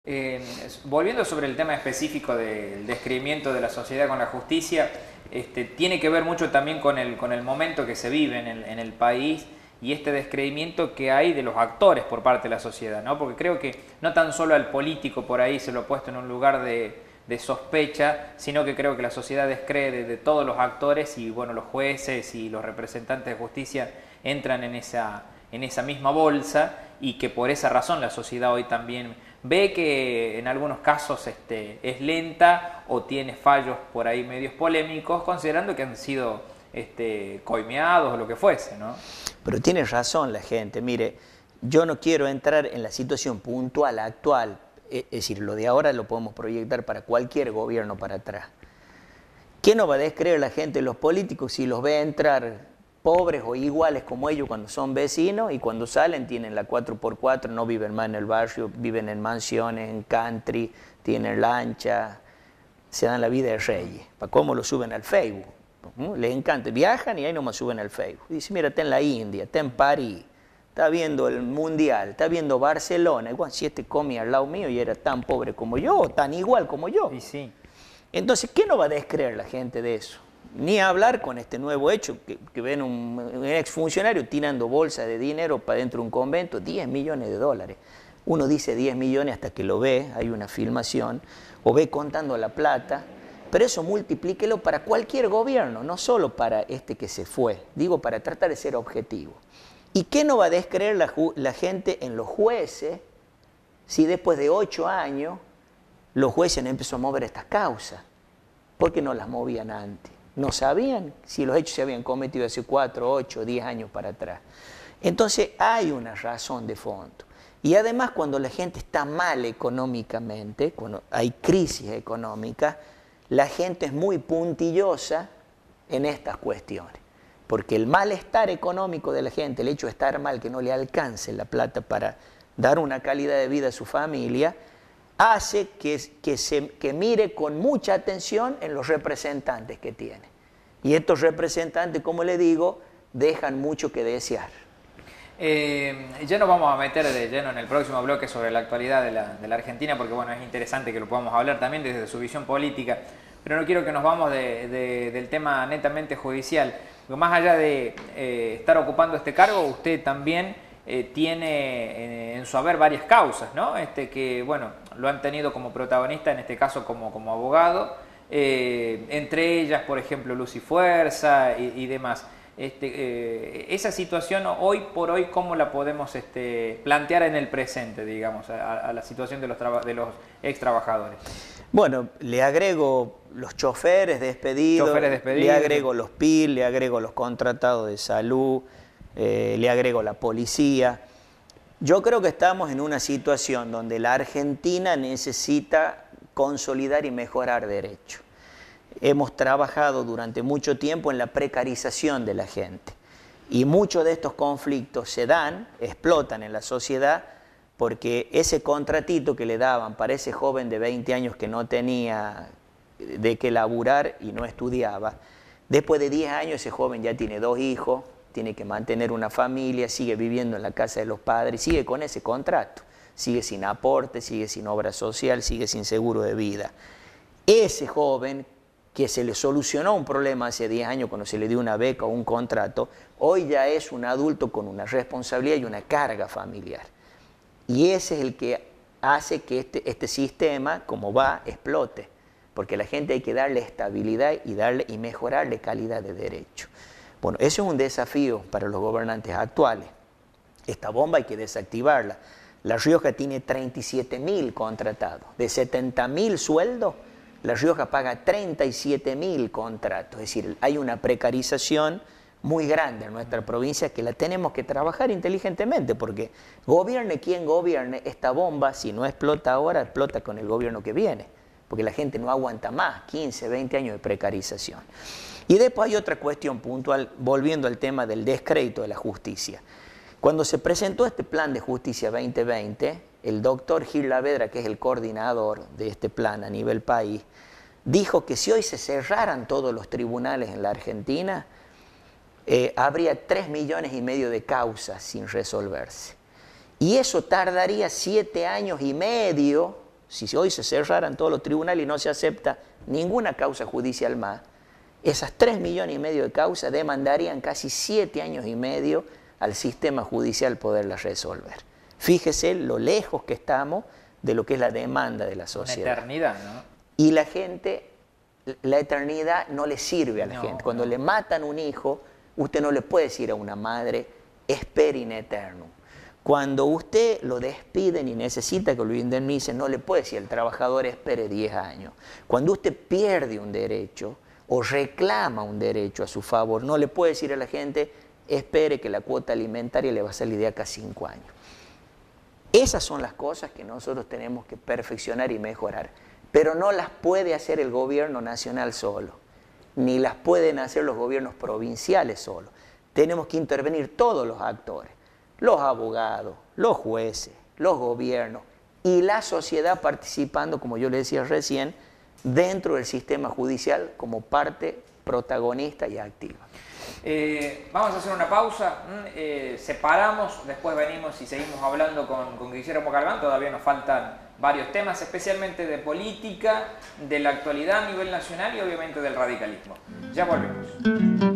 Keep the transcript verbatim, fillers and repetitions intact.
Eh, volviendo sobre el tema específico del descreimiento de la sociedad con la justicia, este, tiene que ver mucho también con el, con el momento que se vive en el, en el país y este descreimiento que hay de los actores por parte de la sociedad, ¿no? Porque creo que no tan solo al político por ahí se lo ha puesto en un lugar de, de sospecha, sino que creo que la sociedad descree de, de todos los actores y bueno, los jueces y los representantes de justicia entran en esa, en esa misma bolsa y que por esa razón la sociedad hoy también ve que en algunos casos este, es lenta o tiene fallos por ahí medios polémicos, considerando que han sido este, coimeados o lo que fuese, ¿no? Pero tiene razón la gente. Mire, yo no quiero entrar en la situación puntual, actual. Es decir, lo de ahora lo podemos proyectar para cualquier gobierno para atrás. ¿Qué no va a descreer la gente, los políticos, si los ve entrar pobres o iguales como ellos cuando son vecinos y cuando salen tienen la cuatro por cuatro, no viven más en el barrio, viven en mansiones, en country, tienen lancha, se dan la vida de reyes? ¿Para cómo lo suben al Facebook? ¿Mm? Les encanta, viajan y ahí nomás suben al Facebook. Dice, mira, está en la India, está en París, está viendo el Mundial, está viendo Barcelona. Igual, si este comía al lado mío y era tan pobre como yo, tan igual como yo. Y sí. Entonces, ¿qué no va a descreer la gente de eso? Ni hablar con este nuevo hecho, que, que ven un, un exfuncionario tirando bolsas de dinero para dentro de un convento, diez millones de dólares. Uno dice diez millones hasta que lo ve, hay una filmación, o ve contando la plata, pero eso multiplíquelo para cualquier gobierno, no solo para este que se fue, digo para tratar de ser objetivo. ¿Y qué no va a descreer la, la gente en los jueces si después de ocho años los jueces han empezado a mover estas causas? ¿Por qué no las movían antes? No sabían si los hechos se habían cometido hace cuatro, ocho, diez años para atrás. Entonces hay una razón de fondo. Y además cuando la gente está mal económicamente, cuando hay crisis económica, la gente es muy puntillosa en estas cuestiones. Porque el malestar económico de la gente, el hecho de estar mal, que no le alcance la plata para dar una calidad de vida a su familia, hace que, que, se, que mire con mucha atención en los representantes que tiene. Y estos representantes, como le digo, dejan mucho que desear. Eh, ya nos vamos a meter de lleno en el próximo bloque sobre la actualidad de la, de la Argentina, porque bueno, es interesante que lo podamos hablar también desde su visión política, pero no quiero que nos vamos de, de, del tema netamente judicial, porque más allá de eh, estar ocupando este cargo, usted también Eh, tiene eh, en su haber varias causas, ¿no? Este, que, bueno, lo han tenido como protagonista, en este caso como, como abogado, eh, entre ellas, por ejemplo, Luz y Fuerza y, y demás. Este, eh, esa situación, hoy por hoy, ¿cómo la podemos este, plantear en el presente, digamos, a, a la situación de los, de los ex trabajadores? Bueno, le agrego los choferes despedidos, choferes despedidos, le agrego los P I L, le agrego los contratados de salud, Eh, le agrego la policía. Yo creo que estamos en una situación donde la Argentina necesita consolidar y mejorar derechos. Hemos trabajado durante mucho tiempo en la precarización de la gente y muchos de estos conflictos se dan, explotan en la sociedad porque ese contratito que le daban para ese joven de veinte años que no tenía de qué laburar y no estudiaba, después de diez años ese joven ya tiene dos hijos, tiene que mantener una familia, sigue viviendo en la casa de los padres, sigue con ese contrato, sigue sin aporte, sigue sin obra social, sigue sin seguro de vida. Ese joven que se le solucionó un problema hace diez años cuando se le dio una beca o un contrato, hoy ya es un adulto con una responsabilidad y una carga familiar. Y ese es el que hace que este, este sistema, como va, explote, porque a la gente hay que darle estabilidad y, darle, y mejorarle calidad de derecho. Bueno, eso es un desafío para los gobernantes actuales. Esta bomba hay que desactivarla. La Rioja tiene treinta y siete mil contratados. De setenta mil sueldos, La Rioja paga treinta y siete mil contratos. Es decir, hay una precarización muy grande en nuestra provincia que la tenemos que trabajar inteligentemente, porque gobierne quien gobierne, esta bomba, si no explota ahora, explota con el gobierno que viene, porque la gente no aguanta más, quince, veinte años de precarización. Y después hay otra cuestión puntual, volviendo al tema del descrédito de la justicia. Cuando se presentó este plan de justicia veinte veinte, el doctor Gil Lavedra, que es el coordinador de este plan a nivel país, dijo que si hoy se cerraran todos los tribunales en la Argentina, eh, habría tres millones y medio de causas sin resolverse. Y eso tardaría siete años y medio Si hoy se cerraran todos los tribunales y no se acepta ninguna causa judicial más, esas tres millones y medio de causas demandarían casi siete años y medio al sistema judicial poderlas resolver. Fíjese lo lejos que estamos de lo que es la demanda de la sociedad. Una eternidad, ¿no? Y la gente, la eternidad no le sirve a la no, gente. Cuando no. le matan un hijo, usted no le puede decir a una madre, espera in eternum. Cuando usted lo despiden y necesita que lo indemnicen, no le puede decir al trabajador espere diez años. Cuando usted pierde un derecho o reclama un derecho a su favor, no le puede decir a la gente espere que la cuota alimentaria le va a salir de acá a cinco años. Esas son las cosas que nosotros tenemos que perfeccionar y mejorar, pero no las puede hacer el gobierno nacional solo, ni las pueden hacer los gobiernos provinciales solo. Tenemos que intervenir todos los actores, los abogados, los jueces, los gobiernos y la sociedad participando, como yo le decía recién, dentro del sistema judicial como parte protagonista y activa. Eh, vamos a hacer una pausa, eh, separamos, después venimos y seguimos hablando con, con Guillermo Galván. Todavía nos faltan varios temas, especialmente de política, de la actualidad a nivel nacional y obviamente del radicalismo. Ya volvemos.